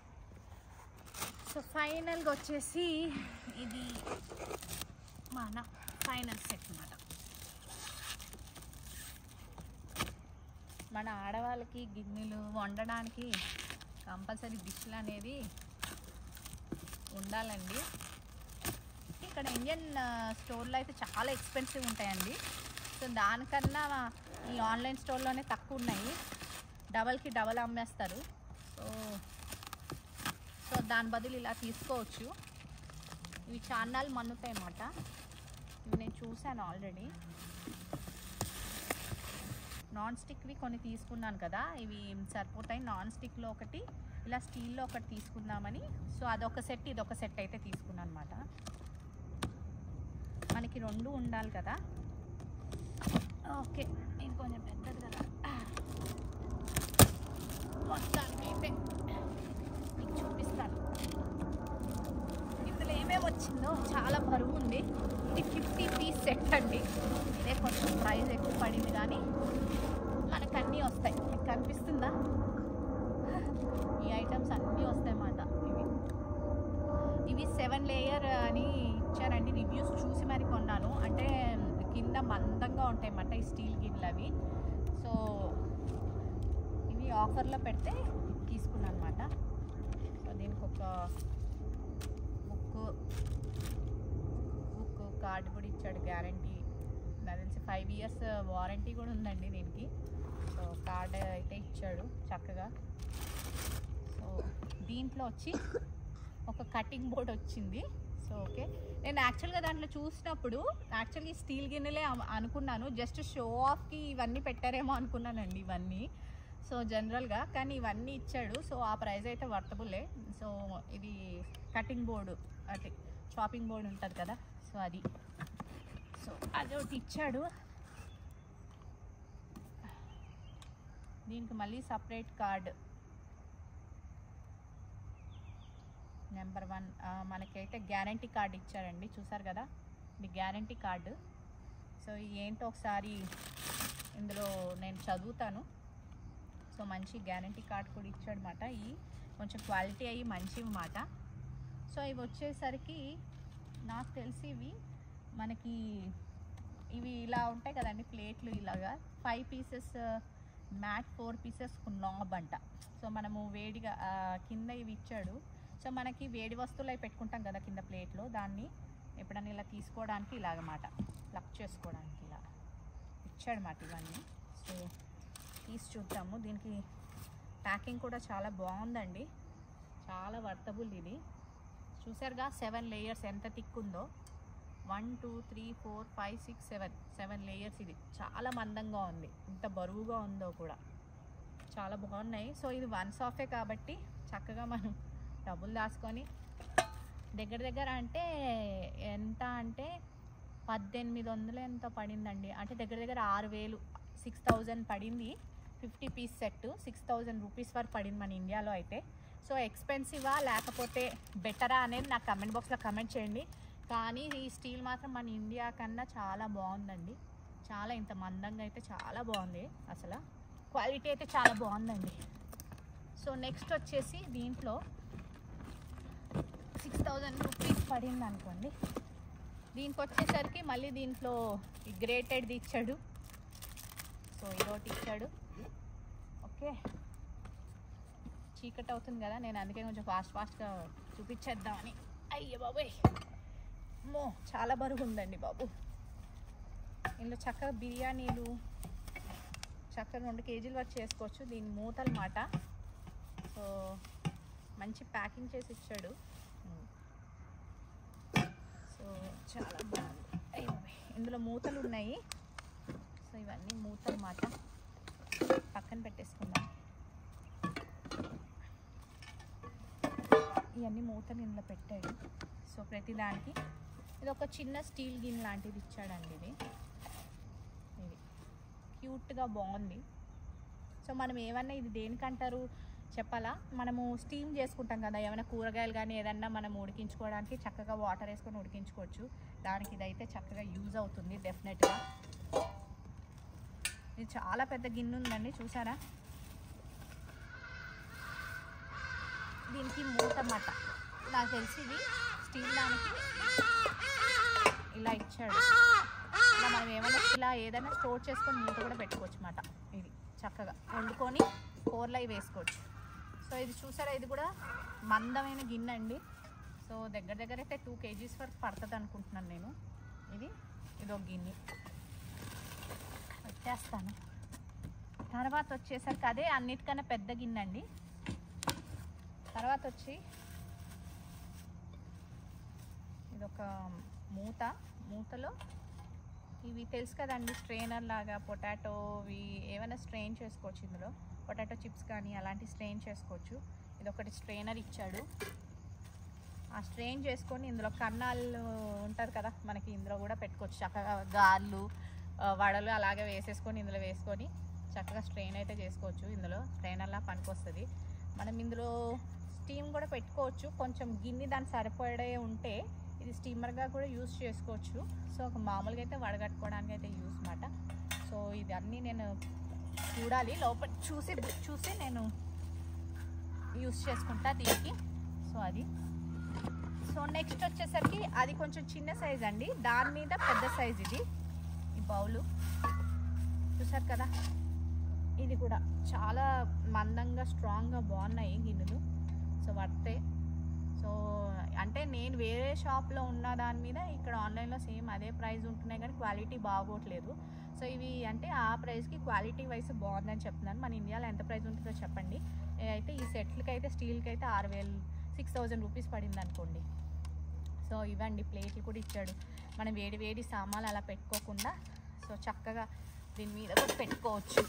సో ఫైనల్గా వచ్చేసి ఇది మన ఫైనల్ సెట్ అన్నమాట. మన ఆడవాళ్ళకి గిన్నెలు వండడానికి కంపల్సరీ డిష్లు అనేది ఉండాలండి. ఇక్కడ ఇండియన్ స్టోర్లో అయితే చాలా ఎక్స్పెన్సివ్ ఉంటాయండి. సో దానికన్నా ఈ ఆన్లైన్ స్టోర్లోనే తక్కువ ఉన్నాయి, డబల్కి డబల్ అమ్మేస్తారు. సో దాని బదులు ఇలా తీసుకోవచ్చు. ఇవి చాన్నాలు మన్నుతాయి అన్నమాట, ఇవి నేను చూశాను ఆల్రెడీ. నాన్ స్టిక్వి కొన్ని తీసుకున్నాను కదా, ఇవి సరిపోతాయి. నాన్ స్టిక్లో ఒకటి, ఇలా స్టీల్లో ఒకటి తీసుకుందామని. సో అదొక సెట్, ఇదొక సెట్ అయితే తీసుకున్నాను అనమాట. మనకి రెండు ఉండాలి కదా. ఓకే, ఇది కొంచెం పెద్దది కదా, మొత్తానికి అయితే మీకు చూపిస్తాను. ఇందులో ఏమేమి వచ్చిందో, చాలా బరువు ఉంది. ఇది 50 పీస్ సెట్ అండి. ఇదే కొంచెం ప్రైస్ ఎక్కువ పడింది, కానీ మనకు అన్నీ వస్తాయి. మీకు కనిపిస్తుందా, ఈ ఐటమ్స్ అన్నీ వస్తాయి అన్నమాట. ఇవి 7 లేయర్ అని ఇచ్చారండి, రివ్యూస్ చూసి మరి కొన్నాను. అంటే కింద మందంగా ఉంటాయి అన్నమాట ఈ స్టీల్ గిన్నెలు అవి. సో ఇవి ఆఫర్లో పెడితే తీసుకున్నాను అనమాట. సో దీనికి ఒక బుక్ కార్డు కూడా ఇచ్చాడు, గ్యారంటీ. నాకు తెలిసి 5 years వారంటీ కూడా ఉందండి దీనికి. సో కార్డు అయితే ఇచ్చాడు చక్కగా. సో దీంట్లో వచ్చి ఒక కటింగ్ బోర్డ్ వచ్చింది. సో ఓకే, నేను యాక్చువల్గా దాంట్లో చూసినప్పుడు యాక్చువల్గా స్టీల్ గిన్నెలే అనుకున్నాను, జస్ట్ షో ఆఫ్కి ఇవన్నీ పెట్టారేమో అనుకున్నానండి ఇవన్నీ. సో జనరల్గా కానీ ఇవన్నీ ఇచ్చాడు. సో ఆ ప్రైస్ అయితే వర్తబుల్లే. సో ఇది కటింగ్ బోర్డు, అంటే చాపింగ్ బోర్డు ఉంటుంది కదా, సో అది. సో అది ఒకటి ఇచ్చాడు. దీనికి మళ్ళీ సపరేట్ కార్డు, నెంబర్ 1 మనకైతే గ్యారంటీ కార్డు ఇచ్చారండి. చూసారు కదా, ఇది గ్యారంటీ కార్డు. సో ఏంటో ఒకసారి ఇందులో నేను చదువుతాను. సో మంచి గ్యారంటీ కార్డు కూడా ఇచ్చాడు అన్నమాట. ఇవి కొంచెం క్వాలిటీ అయ్యి మంచివి అన్నమాట. సో ఇవి వచ్చేసరికి నాకు తెలిసి మనకి ఇవి ఇలా ఉంటాయి కదండి ప్లేట్లు, ఇలాగా 5 పీసెస్ మ్యాట్, 4 పీసెస్ నాబ్ అంట. సో మనము వేడిగా కింద ఇవి ఇచ్చాడు. సో మనకి వేడి వస్తువులు అవి పెట్టుకుంటాం కదా కింద ప్లేట్లో, దాన్ని ఎప్పుడన్నా ఇలా తీసుకోవడానికి ఇలాగమాట ప్లగ్ చేసుకోవడానికి ఇలా ఇచ్చాడన్నమాట ఇవన్నీ. సో తీసి చూద్దాము. దీనికి ప్యాకింగ్ కూడా చాలా బాగుందండి, చాలా వర్తబుల్ ఇది. చూసారుగా 7 లేయర్స్ ఎంత థిక్ ఉందో, 1 2 3 4 5 6 7 లేయర్స్. ఇది చాలా మందంగా ఉంది, ఇంత బరువుగా ఉందో కూడా చాలా బాగున్నాయి. సో ఇది వన్స్ ఆఫే కాబట్టి చక్కగా మనం డబ్బులు దాచుకొని దగ్గర అంటే ఎంత అంటే 1800 ఎంతో పడిందండి. అంటే దగ్గర 6000 6000 పడింది. 50 పీస్ సెట్ 6000 రూపీస్ వరకు పడింది మన ఇండియాలో అయితే. సో ఎక్స్పెన్సివా లేకపోతే బెటరా అనేది నాకు కమెంట్ బాక్స్లో కమెంట్ చేయండి. కానీ ఈ స్టీల్ మాత్రం మన ఇండియా కన్నా చాలా బాగుందండి. చాలా ఇంత మందంగా అయితే చాలా బాగుంది, అసలు క్వాలిటీ అయితే చాలా బాగుందండి. సో నెక్స్ట్ వచ్చేసి దీంట్లో 6000 రూపీస్ పడింది అనుకోండి. దీనికి వచ్చేసరికి మళ్ళీ దీంట్లో ఈ గ్రేటెడ్ది ఇచ్చాడు. సో ఇదొకటి ఇచ్చాడు. ఓకే, చీకటి అవుతుంది కదా, నేను అందుకే కొంచెం ఫాస్ట్గా చూపించేద్దామని. అయ్యో బాబోయ్, అమ్మో చాలా బరువు ఉందండి బాబు. ఇందులో చక్కగా బిర్యానీలు చక్కగా 2 కేజీల వరకు చేసుకోవచ్చు. దీని మూతలు మాట. సో మంచి ప్యాకింగ్ చేసి ఇచ్చాడు. సో చాలా బాగుంది. అయ్యో, ఇందులో మూతలు ఉన్నాయి. సో ఇవన్నీ మూతలు మాట. పక్కన పెట్టేసుకుందాం. ఇవన్నీ మూతలు ఇందులో పెట్టాడు. సో ప్రతిదానికి ఇది ఒక చిన్న స్టీల్ గిన్నె లాంటిది ఇచ్చాడండి. ఇది క్యూట్గా బాగుంది. సో మనం ఏమన్నా ఇది దేనికంటారు చెప్పాలా, మనము స్టీమ్ చేసుకుంటాం కదా, ఏమైనా కూరగాయలు కానీ ఏదన్నా మనం ఉడికించుకోవడానికి చక్కగా వాటర్ వేసుకొని ఉడికించుకోవచ్చు. దానికి ఇదైతే చక్కగా యూజ్ అవుతుంది డెఫినెట్గా. ఇది చాలా పెద్ద గిన్నె ఉందండి, చూసారా. దీనికి మూత మాట. నాకు తెలిసి ఇది స్టీల్ దానికి ఇలా ఇచ్చాడు. ఇలా మనం ఏమైనా ఇలా ఏదైనా స్టోర్ చేసుకొని మూత కూడా పెట్టుకోవచ్చు అన్నమాట. ఇది చక్కగా వండుకొని కూరలో వేసుకోవచ్చు. సో ఇది చూసారా, ఇది కూడా మందమైన గిన్నె అండి. సో దగ్గర అయితే 2 కేజీస్ వరకు పడుతుంది అనుకుంటున్నాను నేను. ఇది ఒక గిన్నె వచ్చేస్తాను. తర్వాత వచ్చేసరికి అదే అన్నిటికన్నా పెద్ద గిన్నె అండి. తర్వాత వచ్చి ఇదొక మూతలో ఇవి తెలుసు కదండి, స్ట్రెయినర్ లాగా పొటాటోవి ఏమైనా స్ట్రెయిన్ చేసుకోవచ్చు. ఇందులో పొటాటో చిప్స్ కానీ అలాంటి స్ట్రెయిన్ చేసుకోవచ్చు. ఇది ఒకటి స్ట్రెయినర్ ఇచ్చాడు. ఆ స్ట్రెయిన్ చేసుకొని ఇందులో కన్నాలు ఉంటారు కదా మనకి, ఇందులో కూడా పెట్టుకోవచ్చు. చక్కగా గార్లు వడలు అలాగే వేసేసుకొని ఇందులో వేసుకొని చక్కగా స్ట్రెయిన్ అయితే చేసుకోవచ్చు. ఇందులో స్ట్రెయినర్లా పనికొస్తుంది. మనం ఇందులో స్టీమ్ కూడా పెట్టుకోవచ్చు. కొంచెం గిన్నె దాన్ని సరిపడే ఉంటే ఇది స్టీమర్గా కూడా యూజ్ చేసుకోవచ్చు. సో ఒక మామూలుగా అయితే వడగట్టుకోవడానికి అయితే యూజ్ అన్నమాట. సో ఇది అన్నీ నేను చూడాలి, లోపల చూసి నేను యూజ్ చేసుకుంటా దీనికి. సో అది. సో నెక్స్ట్ వచ్చేసరికి అది కొంచెం చిన్న సైజ్ అండి, దాని మీద పెద్ద సైజ్ ఇది. ఈ బౌలు చూసారు కదా, ఇది కూడా చాలా మందంగా స్ట్రాంగ్గా బాగున్నాయి గిన్నెలు. సో వర్తే. సో అంటే నేను వేరే షాప్లో ఉన్న దాని మీద ఇక్కడ ఆన్లైన్లో సేమ్ అదే ప్రైస్ ఉంటున్నాయి కానీ క్వాలిటీ బాగోట్లేదు. సో ఇవి అంటే ఆ ప్రైస్కి క్వాలిటీ వైజ్ బాగుందని చెప్తున్నాను. మన ఇండియాలో ఎంత ప్రైస్ ఉంటుందో చెప్పండి. అయితే ఈ సెట్లకి అయితే స్టీల్కి అయితే 6000 రూపీస్ పడింది అనుకోండి. సో ఇవ్వండి, ప్లేట్లు కూడా ఇచ్చాడు. మనం వేడి సామాన్లు అలా పెట్టుకోకుండా సో చక్కగా దీని మీద కూడా పెట్టుకోవచ్చు.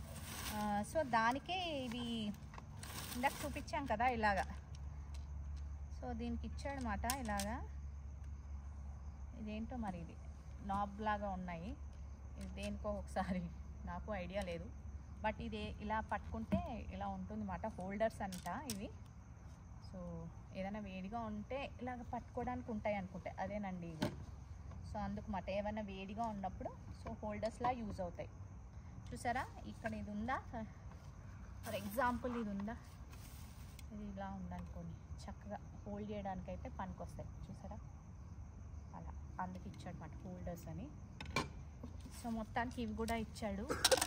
సో దానికే ఇది ఇందాక చూపించాం కదా ఇలాగా. సో దీనికి ఇచ్చాడనమాట ఇలాగా. ఇదేంటో మరి, ఇది నాబ్ లాగా ఉన్నాయి. ఇది దేనికో ఒకసారి నాకు ఐడియా లేదు. బట్ ఇది ఇలా పట్టుకుంటే ఇలా ఉంటుంది అన్నమాట. హోల్డర్స్ అంట ఇవి. సో ఏదైనా వేడిగా ఉంటే ఇలాగ పట్టుకోవడానికి ఉంటాయి అనుకుంటే అదేనండి ఇవి. సో అందుకు మాట ఏమైనా వేడిగా ఉన్నప్పుడు సో హోల్డర్స్లా యూజ్ అవుతాయి. చూసారా, ఇక్కడ ఇది ఉందా, ఫర్ ఎగ్జాంపుల్ ఇది ఉందా, ఇది ఇలా ఉందనుకోండి, చక్కగా హోల్డ్ చేయడానికి అయితే పనికి వస్తాయి. చూసారా, అలా అందుకు ఇచ్చాడు అన్నమాట హోల్డర్స్ అని. సో మొత్తానికి ఇవి కూడా ఇచ్చాడు.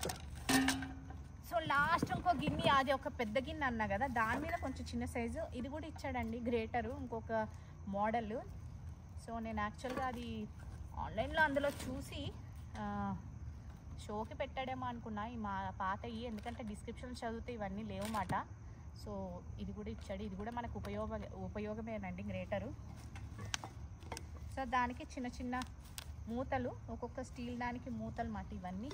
సో లాస్ట్ ఇంకో గిన్నె, అది ఒక పెద్ద గిన్నె అన్నా కదా, దాని మీద కొంచెం చిన్న సైజు ఇది కూడా ఇచ్చాడండి. గ్రేటరు ఇంకొక మోడల్. సో నేను యాక్చువల్గా అది ఆన్లైన్లో అందులో చూసి షోకి పెట్టాడేమో అనుకున్నా ఈ మా పాతవి, ఎందుకంటే డిస్క్రిప్షన్ చదివితే ఇవన్నీ లేవన్నమాట. సో ఇది కూడా ఇచ్చాడు. ఇది కూడా మనకు ఉపయోగమేనండి గ్రేటరు. సో సో దానికి చిన్న చిన్న మూతలు, ఒక్కొక్క స్టీల్ దానికి మూతలు మాట ఇవన్నీ.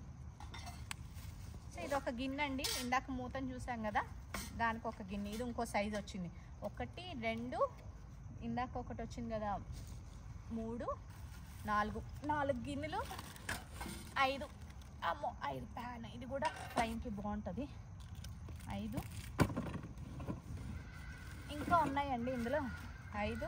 సో ఇది ఒక గిన్నె అండి, ఇందాక మూతను చూసాం కదా, దానికి ఒక గిన్నె. ఇది ఇంకో సైజు వచ్చింది, 1 2, ఇందాక ఒకటి వచ్చింది కదా 3 4 గిన్నెలు, 5 అమ్మో 5 ప్యాన్. ఇది కూడా ఫ్రైకి బాగుంటుంది. 5 ఇంకా ఉన్నాయండి ఇందులో 5.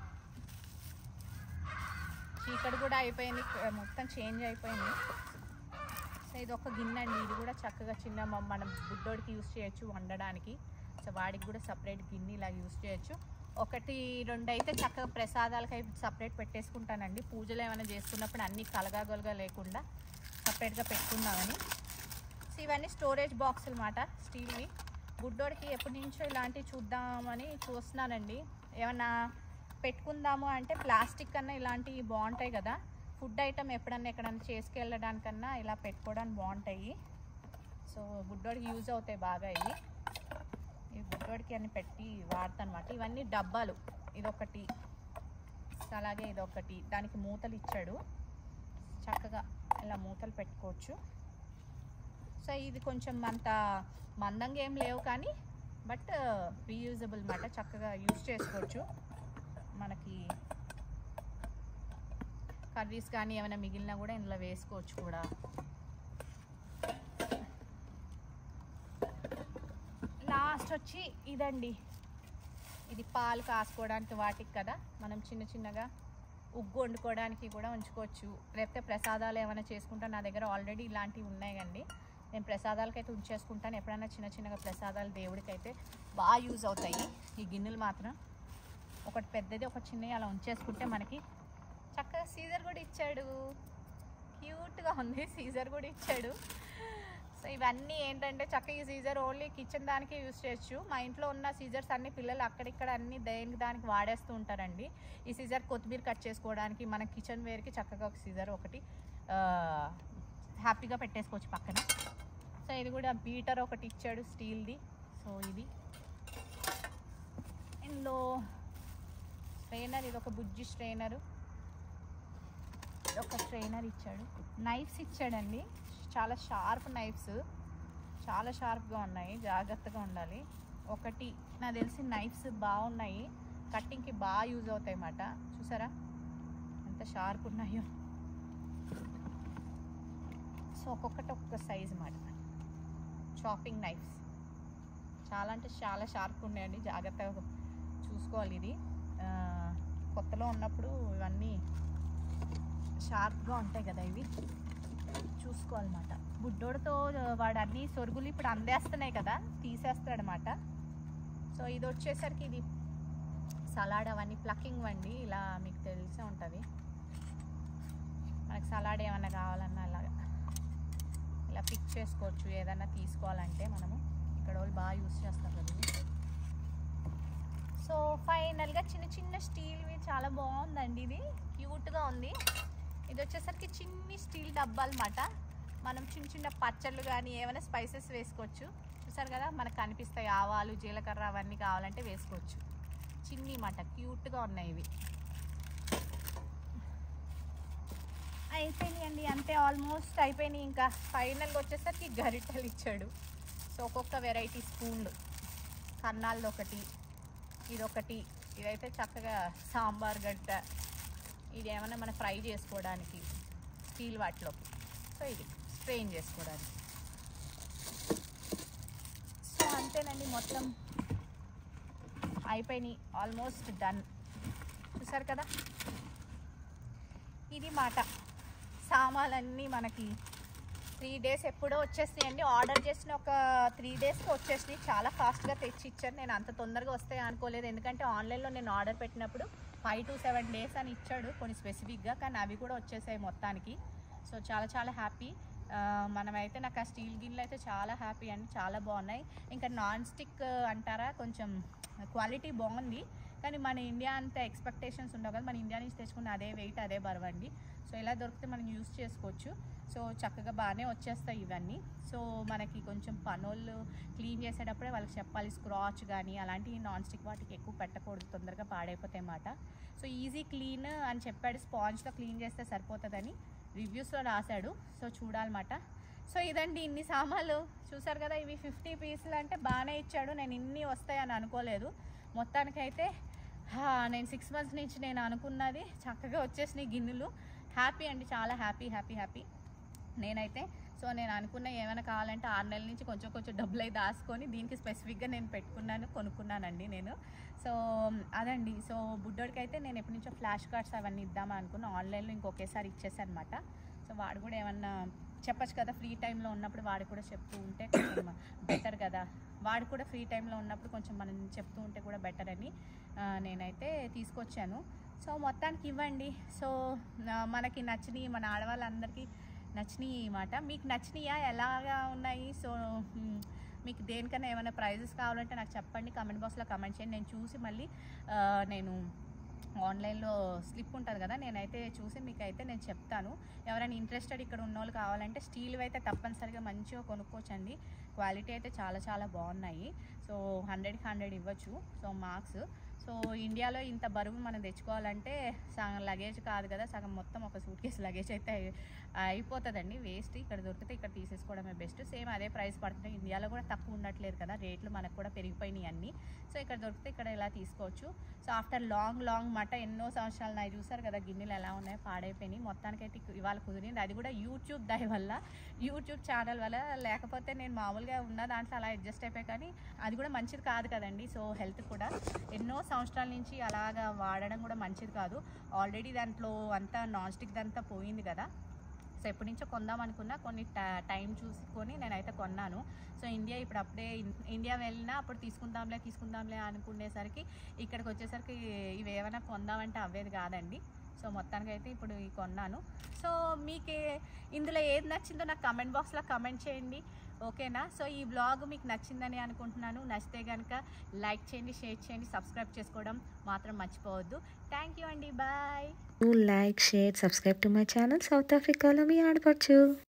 చీకటి కూడా అయిపోయింది, మొత్తం చేంజ్ అయిపోయింది. సో ఇది ఒక గిన్నె అండి, ఇది కూడా చక్కగా చిన్న మనం బుడ్డోడికి యూస్ చేయొచ్చు వండడానికి. సో వాడికి కూడా సపరేట్ గిన్నె ఇలా యూస్ చేయొచ్చు. 1 2 అయితే చక్కగా ప్రసాదాలకి అయితే సపరేట్ పెట్టేసుకుంటానండి. పూజలు ఏమైనా చేసుకున్నప్పుడు అన్నీ కలగాగొలగా లేకుండా సపరేట్గా పెట్టుకుందామని. సో ఇవన్నీ స్టోరేజ్ బాక్సులు అన్నమాట, స్టీల్వి. బుడ్డోడికి ఎప్పటి నుంచో ఇలాంటివి చూద్దామని చూస్తున్నానండి. ఏమన్నా పెట్టుకుందాము అంటే ప్లాస్టిక్ కన్నా ఇలాంటివి బాగుంటాయి కదా. ఫుడ్ ఐటమ్ ఎప్పుడన్నా ఎక్కడన్నా చేసుకెళ్ళడానికన్నా ఇలా పెట్టుకోవడానికి బాగుంటాయి. సో బుడ్డోడికి యూజ్ అవుతాయి బాగా ఇవి. ఈ బుడ్డోడికి అన్ని పెట్టి వాడతాను అన్నమాట. ఇవన్నీ డబ్బాలు, ఇదొకటి, అలాగే ఇదొకటి. దానికి మూతలు ఇచ్చాడు, చక్కగా ఇలా మూతలు పెట్టుకోవచ్చు. సో ఇది కొంచెం అంత మందంగా ఏం లేవు కానీ బట్ రీయూజబుల్ అన్నమాట, చక్కగా యూజ్ చేసుకోవచ్చు. మనకి కర్రీస్ కానీ ఏమైనా మిగిలినా కూడా ఇందులో వేసుకోవచ్చు కూడా. లాస్ట్ వచ్చి ఇదండి, ఇది పాలు కాసుకోవడానికి వాటికి కదా, మనం చిన్న చిన్నగా ఉగ్గు వండుకోవడానికి కూడా ఉంచుకోవచ్చు. లేకపోతే ప్రసాదాలు ఏమైనా చేసుకుంటా, నా దగ్గర ఆల్రెడీ ఇలాంటివి ఉన్నాయి కండి. నేను ప్రసాదాలకైతే ఉంచేసుకుంటాను. ఎప్పుడైనా చిన్న చిన్నగా ప్రసాదాలు దేవుడికి అయితే బాగా యూజ్ అవుతాయి ఈ గిన్నెలు మాత్రం. ఒకటి పెద్దది, ఒక చిన్నది అలా ఉంచేసుకుంటే మనకి చక్కగా. సీజర్ కూడా ఇచ్చాడు, క్యూట్గా ఉంది, సీజర్ కూడా ఇచ్చాడు. సో ఇవన్నీ ఏంటంటే చక్కగా ఈ సీజర్ ఓన్లీ కిచెన్ దానికి యూజ్ చేయొచ్చు. మా ఇంట్లో ఉన్న సీజర్స్ అన్ని పిల్లలు అక్కడిక్కడ అన్ని దేనికి దానికి వాడేస్తూ ఉంటారండి. ఈ సీజర్ కొత్తిమీర కట్ చేసుకోవడానికి, మన కిచెన్ వేర్కి చక్కగా ఒక సీజర్ ఒకటి హ్యాపీగా పెట్టేసుకోవచ్చు పక్కన. సో ఇది కూడా బీటర్ ఒకటి ఇచ్చాడు స్టీల్ది. సో ఇది ఇందులో స్ట్రైనర్, ఇది ఒక బుజ్జి స్ట్రైనరు, ఒక స్ట్రైనర్ ఇచ్చాడు. నైఫ్స్ ఇచ్చాడండి, చాలా షార్ప్ నైఫ్స్, చాలా షార్ప్గా ఉన్నాయి, జాగ్రత్తగా ఉండాలి. ఒకటి నాకు తెలిసి నైఫ్స్ బాగున్నాయి, కట్టింగ్కి బాగా యూజ్ అవుతాయి అన్నమాట. చూసారా ఎంత షార్ప్ ఉన్నాయో. సో ఒక్కొక్కటి ఒక్కొక్క సైజ్ అన్నమాట. చాపింగ్ నైఫ్స్ చాలా అంటే చాలా షార్ప్ ఉన్నాయండి, జాగ్రత్తగా చూసుకోవాలి. ఇది కొత్తలో ఉన్నప్పుడు ఇవన్నీ షార్ప్గా ఉంటాయి కదా, ఇవి చూసుకోవాలన్నమాట. బుడ్డోడితో వాడు అన్ని సొరుగులు ఇప్పుడు అందేస్తున్నాయి కదా, తీసేస్తాడనమాట. సో ఇది వచ్చేసరికి ఇది సలాడ్ అవన్నీ ప్లకింగ్ వండి, ఇలా మీకు తెలిసే ఉంటుంది. మనకి సలాడ్ ఏమన్నా కావాలన్నా ఇలా పిక్ చేసుకోవచ్చు, ఏదన్నా తీసుకోవాలంటే మనము. ఇక్కడ వాళ్ళు బాగా యూస్ చేస్తారు కదా. సో ఫైనల్గా చిన్న చిన్న స్టీల్వి చాలా బాగుందండి, ఇది క్యూట్గా ఉంది. ఇది వచ్చేసరికి చిన్ని స్టీల్ డబ్బాలు అన్నమాట. మనం చిన్న చిన్న పచ్చళ్ళు కానీ ఏమైనా స్పైసెస్ వేసుకోవచ్చు. చూసారు కదా, మనకు కనిపిస్తాయి ఆవాలు, జీలకర్ర అవన్నీ కావాలంటే వేసుకోవచ్చు. చిన్ని మాట, క్యూట్గా ఉన్నాయి ఇవి. అయిపోయినాయండి, అంతే, ఆల్మోస్ట్ అయిపోయినాయి. ఇంకా ఫైనల్గా వచ్చేసరికి గరిటెలు ఇచ్చాడు. సో ఒక్కొక్క వెరైటీ స్పూన్లు, కన్నాళ్ళు ఒకటి, ఇదొకటి. ఇదైతే చక్కగా సాంబార్ గడ్డ, ఇది ఏమైనా మనం ఫ్రై చేసుకోవడానికి స్టీల్ వాటిలోకి. సో ఇది స్ట్రెయిన్ చేసుకోవడానికి. సో అంతేనండి, మొత్తం అయిపోయినాయి, ఆల్మోస్ట్ డన్. చూసారు కదా, ఇది మాట. సామాన్లన్నీ మనకి 3 days ఎప్పుడో వచ్చేసినాయండి. ఆర్డర్ చేసిన ఒక 3 daysకి వచ్చేసినాయి, చాలా ఫాస్ట్గా తెచ్చి ఇచ్చారు. నేను అంత తొందరగా వస్తాయి అనుకోలేదు, ఎందుకంటే ఆన్లైన్లో నేను ఆర్డర్ పెట్టినప్పుడు 5 to 7 days అని ఇచ్చాడు కొన్ని స్పెసిఫిక్గా, కానీ అవి కూడా వచ్చేసాయి మొత్తానికి. సో చాలా చాలా హ్యాపీ. మనమైతే నాకు ఆ స్టీల్ గిన్నెలు అయితే చాలా హ్యాపీ అండి, చాలా బాగున్నాయి. ఇంకా నాన్ స్టిక్ అంటారా, కొంచెం క్వాలిటీ బాగుంది, కానీ మన ఇండియా అంత ఎక్స్పెక్టేషన్స్ ఉండవు కదా. మన ఇండియా నుంచి తెచ్చుకున్న అదే వెయిట్, అదే బరువు అండి. సో ఇలా దొరికితే మనం యూస్ చేసుకోవచ్చు. సో చక్కగా బాగానే వచ్చేస్తాయి ఇవన్నీ. సో మనకి కొంచెం పనోళ్ళు క్లీన్ చేసేటప్పుడే వాళ్ళకి చెప్పాలి, స్క్రాచ్ కానీ అలాంటివి నాన్ స్టిక్ వాటికి ఎక్కువ పెట్టకూడదు, తొందరగా పాడైపోతాయి అన్నమాట. సో ఈజీ క్లీన్ అని చెప్పాడు, స్పాంజ్తో క్లీన్ చేస్తే సరిపోతుందని రివ్యూస్లో రాశాడు. సో చూడాలన్నమాట. సో ఇదండి ఇన్ని సామాన్లు చూసారు కదా. ఇవి 50 పీసులు అంటే బాగానే ఇచ్చాడు. నేను ఇన్ని వస్తాయని అనుకోలేదు. మొత్తానికైతే నేను 6 months నుంచి నేను అనుకున్నది చక్కగా వచ్చేసినాయి గిన్నెలు. హ్యాపీ అండి, చాలా హ్యాపీ నేనైతే. సో నేను అనుకున్న ఏమైనా కావాలంటే 6 నెలల నుంచి కొంచెం డబ్బులు అయితే దాచుకొని దీనికి స్పెసిఫిక్గా నేను కొనుక్కున్నానండి నేను. సో అదండి. సో బుడ్డోడికి అయితే నేను ఎప్పటి నుంచో ఫ్లాష్ కార్డ్స్ అవన్నీ ఇద్దామని అనుకున్నా. ఆన్లైన్లో ఇంకొకేసారి ఇచ్చేసాను అనమాట. సో వాడు కూడా ఏమన్నా చెప్పచ్చు కదా, ఫ్రీ టైంలో ఉన్నప్పుడు వాడు కూడా చెప్తూ ఉంటే కొంచెం బెటర్ కదా. వాడు కూడా ఫ్రీ టైంలో ఉన్నప్పుడు కొంచెం మనం చెప్తూ ఉంటే కూడా బెటర్ అని నేనైతే తీసుకొచ్చాను. సో మొత్తానికి ఇవ్వండి. సో మనకి నచ్చినాయి, మన ఆడవాళ్ళందరికీ నచ్చినాయి అన్నమాట. మీకు నచ్చినాయా, ఎలాగా ఉన్నాయి? సో మీకు దేనికన్నా ఏమైనా ప్రైజెస్ కావాలంటే నాకు చెప్పండి, కామెంట్ బాక్స్లో కామెంట్ చేయండి. నేను చూసి మళ్ళీ నేను ఆన్లైన్లో స్లిప్ ఉంటుంది కదా, నేనైతే చూసి మీకు అయితే నేను చెప్తాను. ఎవరైనా ఇంట్రెస్టెడ్ ఇక్కడ ఉన్న వాళ్ళు కావాలంటే స్టీల్ అయితే తప్పనిసరిగా మంచిగా కొనుక్కోవచ్చండి. క్వాలిటీ అయితే చాలా బాగున్నాయి. సో 100కి 100 ఇవ్వచ్చు. So marks. సో ఇండియాలో ఇంత బరువు మనం తెచ్చుకోవాలంటే సగం లగేజ్ కాదు కదా, సగం మొత్తం ఒక సూట్ కేసు లగేజ్ అయితే అయిపోతుందండి, వేస్ట్. ఇక్కడ దొరికితే ఇక్కడ తీసేసుకోవడమే బెస్ట్. సేమ్ అదే ప్రైస్ పడుతుంది. ఇండియాలో కూడా తక్కువ ఉండట్లేదు కదా, రేట్లు మనకు కూడా పెరిగిపోయినాయి అన్నీ. సో ఇక్కడ దొరికితే ఇక్కడ ఇలా తీసుకోవచ్చు. సో ఆఫ్టర్ లాంగ్ మాట ఎన్నో సంవత్సరాలు నాయి చూసారు కదా గిన్నెలు ఎలా ఉన్నాయో, పాడైపోయినాయి. మొత్తానికైతే ఇవాళ కుదిరింది. అది కూడా యూట్యూబ్ దయ వల్ల, యూట్యూబ్ ఛానల్ వల్ల. లేకపోతే నేను మామూలుగా ఉన్న దాంట్లో అలా అడ్జస్ట్ అయిపోయి, కానీ అది కూడా మంచిది కాదు కదండి. సో హెల్త్ కూడా ఎన్నో సంవత్సరాల నుంచి అలాగా వాడడం కూడా మంచిది కాదు. ఆల్రెడీ దాంట్లో అంతా నాన్ స్టిక్ దంతా పోయింది కదా. సో ఎప్పటి నుంచో కొందాం అనుకున్నా, కొన్ని టైం చూసుకొని నేనైతే కొన్నాను. సో అప్పుడే ఇండియా వెళ్ళినా అప్పుడు తీసుకుందాంలే అనుకునేసరికి ఇక్కడికి వచ్చేసరికి ఇవి ఏమైనా కొందామంటే అవ్వేది కాదండి. సో మొత్తానికి అయితే ఇప్పుడు కొన్నాను. సో మీకు ఇందులో ఏది నచ్చిందో నాకు కమెంట్ బాక్స్లో కమెంట్ చేయండి, ఓకేనా? సో ఈ బ్లాగ్ మీకు నచ్చిందని అనుకుంటున్నాను. నచ్చితే కనుక లైక్ చేయండి, షేర్ చేయండి, సబ్స్క్రైబ్ చేసుకోవడం మాత్రం మర్చిపోవద్దు. థ్యాంక్ యూ అండి, bye. Like, share, subscribe to my channel South Africa లో మీ ఆడపడుచు.